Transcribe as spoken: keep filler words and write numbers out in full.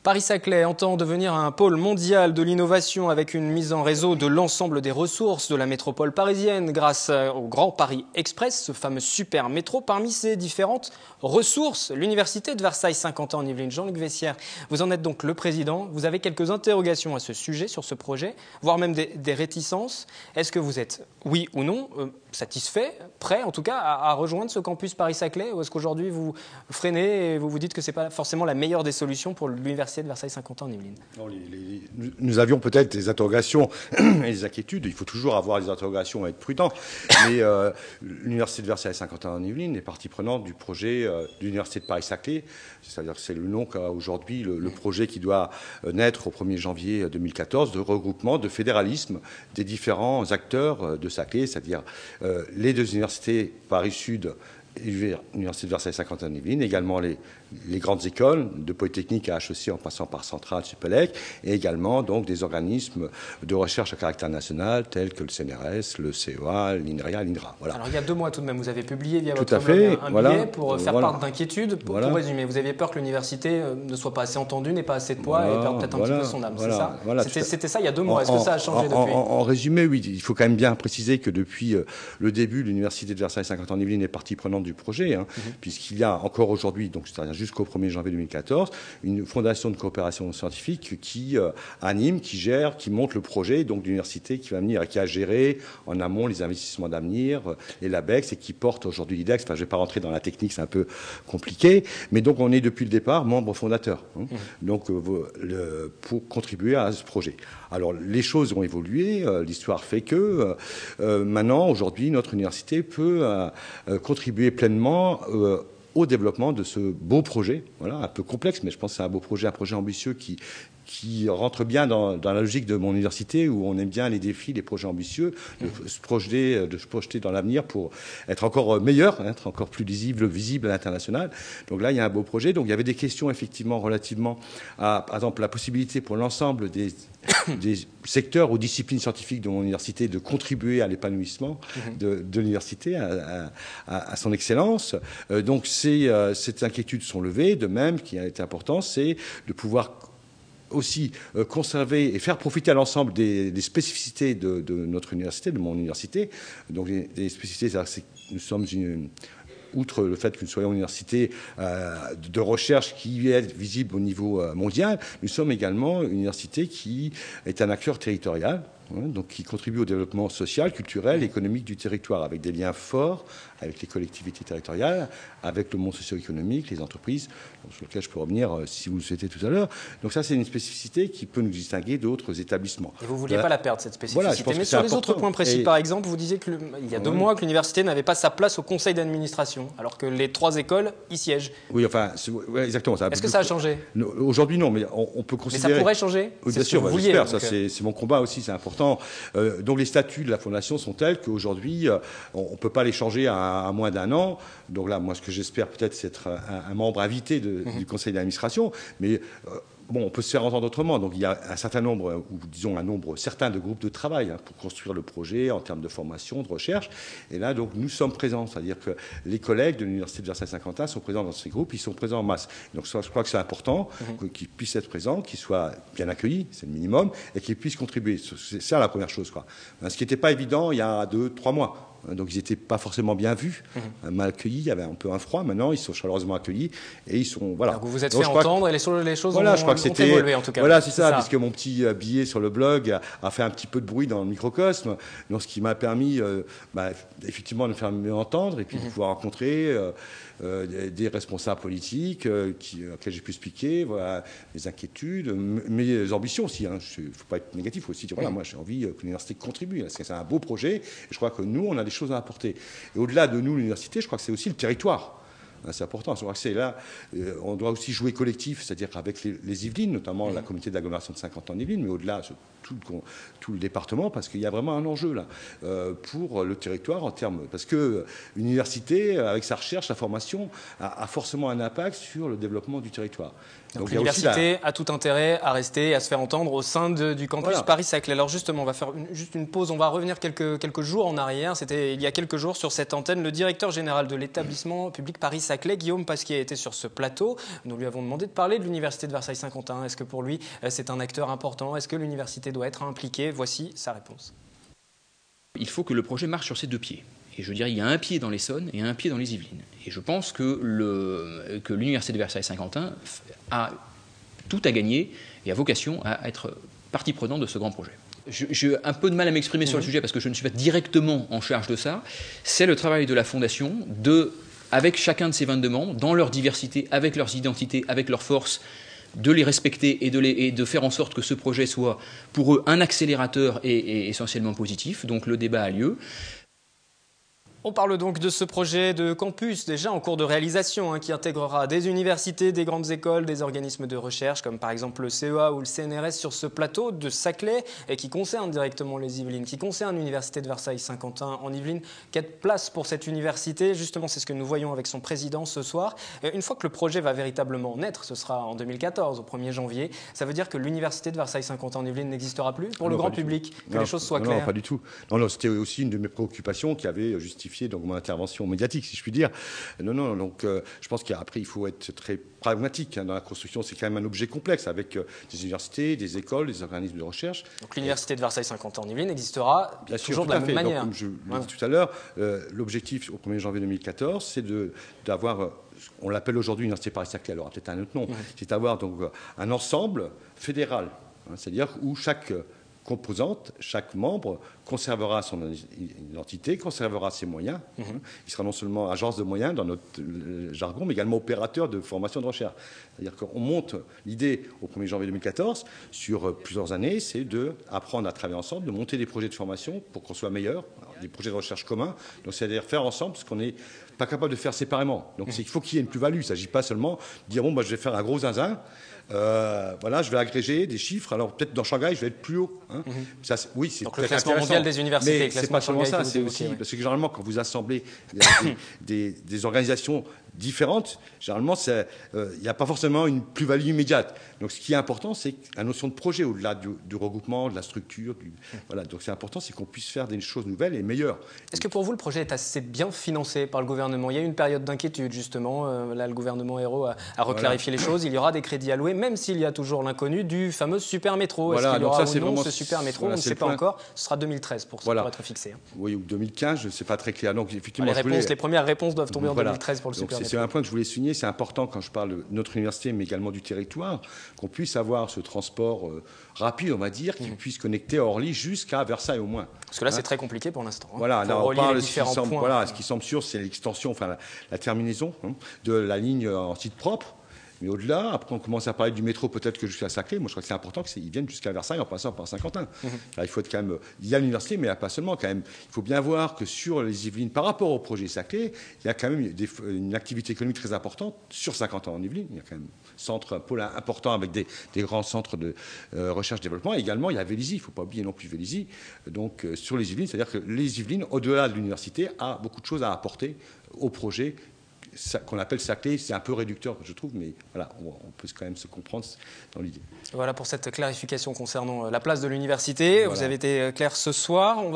Paris-Saclay entend devenir un pôle mondial de l'innovation avec une mise en réseau de l'ensemble des ressources de la métropole parisienne grâce au Grand Paris Express, ce fameux super métro. Parmi ces différentes ressources, l'Université de Versailles Saint-Quentin en Yvelines, Jean-Luc Vessière, vous en êtes donc le président. Vous avez quelques interrogations à ce sujet, sur ce projet, voire même des, des réticences. Est-ce que vous êtes, oui ou non, euh, satisfait, prêt en tout cas à, à rejoindre ce campus Paris-Saclay, ou est-ce qu'aujourd'hui vous freinez et vous vous dites que ce n'est pas forcément la meilleure des solutions pour l'Université de Versailles Saint-Quentin en Yvelines? Non, les, les, nous avions peut-être des interrogations et des inquiétudes. Il faut toujours avoir des interrogations et être prudent. Mais euh, l'Université de Versailles Saint-Quentin en Yvelines est partie prenante du projet euh, de l'Université de Paris-Saclay. C'est-à-dire que c'est le nom qu'a aujourd'hui le, le projet qui doit euh, naître au premier janvier deux mille quatorze de regroupement, de fédéralisme des différents acteurs euh, de Saclay, c'est-à-dire euh, les deux universités Paris-Sud et l'Université de Versailles Saint-Quentin en Yvelines, également les, les grandes écoles de Polytechnique à H E C en passant par Centrale, Supélec, et également donc des organismes de recherche à caractère national tels que le C N R S, le C E A, l'INRIA, l'INRA. Voilà. Alors il y a deux mois tout de même, vous avez publié via tout votre à fait, blog un, un voilà, billet pour faire voilà. part d'inquiétudes. Pour, voilà. pour résumer, vous aviez peur que l'université ne soit pas assez entendue, n'ait pas assez de poids voilà, et perde peut-être un voilà, petit peu son âme, voilà, c'est ça voilà, C'était ça il y a deux mois, est-ce que ça a changé en, depuis en, en résumé, oui, il faut quand même bien préciser que depuis euh, le début, l'Université de Versailles Saint-Quentin en Yvelines est partie prenante du projet, hein, mm-hmm. puisqu'il y a encore aujourd'hui, donc c'est-à-dire jusqu'au premier janvier deux mille quatorze, une fondation de coopération scientifique qui euh, anime, qui gère, qui monte le projet, donc l'université qui va venir et qui a géré en amont les investissements d'avenir, euh, les LABEX, et qui porte aujourd'hui l'I D E X. Enfin, je ne vais pas rentrer dans la technique, c'est un peu compliqué, mais donc on est depuis le départ membre fondateur, hein, mmh. donc euh, le, pour contribuer à ce projet. Alors les choses ont évolué, euh, l'histoire fait que euh, maintenant, aujourd'hui, notre université peut euh, euh, contribuer pleinement euh, au développement de ce beau projet, voilà, un peu complexe, mais je pense que c'est un beau projet, un projet ambitieux qui, qui rentre bien dans, dans la logique de mon université, où on aime bien les défis, les projets ambitieux, de se projeter, de se projeter dans l'avenir pour être encore meilleur, être encore plus lisible, visible à l'international. Donc là, il y a un beau projet. Donc il y avait des questions, effectivement, relativement à, par exemple, la possibilité pour l'ensemble des, des secteurs ou disciplines scientifiques de mon université de contribuer à l'épanouissement de, de l'université, à, à, à son excellence. Euh, donc ces, euh, ces inquiétudes sont levées. De même, ce qui a été important, c'est de pouvoir aussi euh, conserver et faire profiter à l'ensemble des, des spécificités de, de notre université, de mon université. Donc les, les spécificités, c'est que nous sommes une, outre le fait que nous soyons une université euh, de recherche qui est visible au niveau euh, mondial, nous sommes également une université qui est un acteur territorial, hein, donc qui contribue au développement social, culturel, économique du territoire, avec des liens forts avec les collectivités territoriales, avec le monde socio-économique, les entreprises, sur lequel je peux revenir euh, si vous le souhaitez tout à l'heure. Donc ça, c'est une spécificité qui peut nous distinguer d'autres établissements. Et vous ne vouliez voilà. pas la perdre, cette spécificité. Voilà, je pense mais que sur les important. autres points précis, et... par exemple, vous disiez qu'il y a deux oui. mois que l'université n'avait pas sa place au conseil d'administration, alors que les trois écoles y siègent. Oui, enfin, ouais, exactement. Est-ce que ça a changé? Aujourd'hui, non, mais on, on peut considérer... Mais ça pourrait changer? Oui, bien sûr, bah, j'espère. Ça, c'est mon combat aussi, c'est important. Euh, donc les statuts de la Fondation sont tels qu'aujourd'hui, euh, on ne peut pas les changer à, à moins d'un an. Donc là, moi, ce que j'espère peut-être, c'est être un, un membre invité de, mmh. du conseil d'administration. Mais euh, bon, on peut se faire entendre autrement. Donc il y a un certain nombre, ou disons un nombre certain de groupes de travail hein, pour construire le projet en termes de formation, de recherche. Et là, donc, nous sommes présents. C'est-à-dire que les collègues de l'Université de Versailles Saint-Quentin sont présents dans ces groupes. Ils sont présents en masse. Donc ça, je crois que c'est important mmh. qu'ils puissent être présents, qu'ils soient bien accueillis, c'est le minimum, et qu'ils puissent contribuer. C'est ça la première chose, quoi. Ce qui n'était pas évident il y a deux, trois mois. Donc ils n'étaient pas forcément bien vus, mmh. mal accueillis, il y avait un peu un froid. Maintenant, ils sont chaleureusement accueillis et ils sont voilà. Donc vous vous êtes Donc, fait entendre que, et les, les choses voilà, ont, je crois que ont évolué en tout cas. Voilà, c'est ça, ça, puisque mon petit billet sur le blog a, a fait un petit peu de bruit dans le microcosme, donc ce qui m'a permis, euh, bah, effectivement, de me faire mieux entendre et puis mmh. de pouvoir rencontrer euh, euh, des, des responsables politiques euh, qui, auxquels j'ai pu expliquer, voilà, mes inquiétudes, mes ambitions aussi. Il hein. ne faut pas être négatif, il faut aussi dire voilà, mmh. moi j'ai envie que l'université contribue. C'est un beau projet et je crois que nous, on a des choses à apporter. Et au-delà de nous, l'université, je crois que c'est aussi le territoire. C'est important. Je crois que c'est là, euh, on doit aussi jouer collectif, c'est-à-dire avec les, les Yvelines, notamment mmh. la communauté d'agglomération de Saint-Quentin en Yvelines, mais au-delà, tout, tout le département, parce qu'il y a vraiment un enjeu là euh, pour le territoire en termes, parce que l'université, avec sa recherche, sa formation, a, a forcément un impact sur le développement du territoire. Donc, Donc l'université la... a tout intérêt à rester, à se faire entendre au sein de, du campus voilà. Paris-Saclay. Alors justement, on va faire une, juste une pause, on va revenir quelques, quelques jours en arrière. C'était il y a quelques jours sur cette antenne, le directeur général de l'établissement public Paris-Saclay Saclay. Guillaume Pasquier était sur ce plateau. Nous lui avons demandé de parler de l'université de Versailles-Saint-Quentin. Est-ce que pour lui, c'est un acteur important? Est-ce que l'université doit être impliquée? Voici sa réponse. Il faut que le projet marche sur ses deux pieds. Et je dirais, il y a un pied dans l'Essonne et un pied dans les Yvelines. Et je pense que, le, que l'université de Versailles-Saint-Quentin a tout à gagner et a vocation à être partie prenante de ce grand projet. J'ai un peu de mal à m'exprimer mmh. sur le sujet parce que je ne suis pas directement en charge de ça. C'est le travail de la Fondation de, avec chacun de ses vingt-deux membres, dans leur diversité, avec leurs identités, avec leurs forces, de les respecter et de, les, et de faire en sorte que ce projet soit pour eux un accélérateur et, et essentiellement positif. Donc le débat a lieu. On parle donc de ce projet de campus déjà en cours de réalisation hein, qui intégrera des universités, des grandes écoles, des organismes de recherche comme par exemple le C E A ou le C N R S sur ce plateau de Saclay et qui concerne directement les Yvelines, qui concerne l'université de Versailles-Saint-Quentin en Yvelines. Quelle place pour cette université? Justement, c'est ce que nous voyons avec son président ce soir. Une fois que le projet va véritablement naître, ce sera en deux mille quatorze, au premier janvier, ça veut dire que l'université de Versailles-Saint-Quentin en Yvelines n'existera plus pour non, le grand public, que non, les choses soient non, claires? Non, pas du tout. Non, non, c'était aussi une de mes préoccupations qui avait justifié donc mon intervention médiatique, si je puis dire. Non, non, donc euh, je pense qu'après, il faut être très pragmatique. Hein, dans la construction, c'est quand même un objet complexe avec euh, des universités, des écoles, des organismes de recherche. Donc l'université de Versailles-Saint-Quentin en Yvelines existera bien toujours sûr, de la même fait. manière. Donc, comme je l'ai voilà. dit tout à l'heure, euh, l'objectif au premier janvier deux mille quatorze, c'est d'avoir, euh, on l'appelle aujourd'hui l'université Paris-Saclay, elle aura peut-être un autre nom, mmh. c'est d'avoir donc un ensemble fédéral, hein, c'est-à-dire où chaque composante, chaque membre conservera son identité, conservera ses moyens. Mmh. Il sera non seulement agence de moyens dans notre jargon, mais également opérateur de formation de recherche. C'est-à-dire qu'on monte l'idée au premier janvier deux mille quatorze, sur plusieurs années, c'est d'apprendre à travailler ensemble, de monter des projets de formation pour qu'on soit meilleur, des projets de recherche communs. Donc c'est-à-dire faire ensemble ce qu'on n'est pas capable de faire séparément. Donc mmh. il faut qu'il y ait une plus-value. Il ne s'agit pas seulement de dire bon, bah, je vais faire un gros zinzin. Euh, voilà, je vais agréger des chiffres. Alors peut-être dans Shanghai, je vais être plus haut. Hein. Mm-hmm. Ça, oui, c'est donc le classement mondial des universités. Mais c'est pas seulement ça, c'est aussi oui. parce que généralement quand vous assemblez des, des, des organisations différentes, généralement il euh, n'y a pas forcément une plus-value immédiate. Donc ce qui est important, c'est la notion de projet au-delà du, du regroupement, de la structure. Du, mm. Voilà, donc c'est important, c'est qu'on puisse faire des choses nouvelles et meilleures. Est-ce que pour vous le projet est assez bien financé par le gouvernement? Il y a eu une période d'inquiétude justement. Euh, là, le gouvernement Ayrault a, a reclarifié voilà. les choses. Il y aura des crédits alloués, même s'il y a toujours l'inconnu du fameux super métro. Est-ce voilà, qu'il y aura ça, ou non vraiment, ce super métro? Voilà, on ne sait pas point. encore. Ce sera deux mille treize pour, voilà. pour être fixé. Hein. Oui, ou deux mille quinze, je ne sais pas très clair. Donc, effectivement, les, réponses, voulais... les premières réponses doivent tomber voilà. en deux mille treize pour le donc, super métro. C'est un point que je voulais souligner. C'est important quand je parle de notre université, mais également du territoire, qu'on puisse avoir ce transport euh, rapide, on va dire, qui mmh. puisse connecter à Orly jusqu'à Versailles au moins. Parce que là, hein c'est très compliqué pour l'instant. Hein. Voilà, là, on parle, ce qui, semble, voilà, ce qui semble sûr, c'est l'extension, enfin la, la terminaison hein, de la ligne en site propre. Mais au-delà, après on commence à parler du métro peut-être que jusqu'à Saclay. Moi je crois que c'est important qu'ils viennent jusqu'à Versailles en passant par Saint-Quentin. Mmh. Là, il faut être quand même. Il y a l'université, mais il n'y a pas seulement quand même. Il faut bien voir que sur les Yvelines, par rapport au projet Saclay, il y a quand même des, une activité économique très importante sur Saint-Quentin en Yvelines. Il y a quand même un centre, un pôle important avec des, des grands centres de euh, recherche-développement. Et également, il y a Vélizy. Il ne faut pas oublier non plus Vélizy. Donc euh, sur les Yvelines, c'est-à-dire que les Yvelines, au-delà de l'université, a beaucoup de choses à apporter au projet qu'on appelle Saclay. C'est un peu réducteur, je trouve, mais voilà, on, on peut quand même se comprendre dans l'idée. Voilà pour cette clarification concernant la place de l'université. Voilà. Vous avez été clair ce soir. On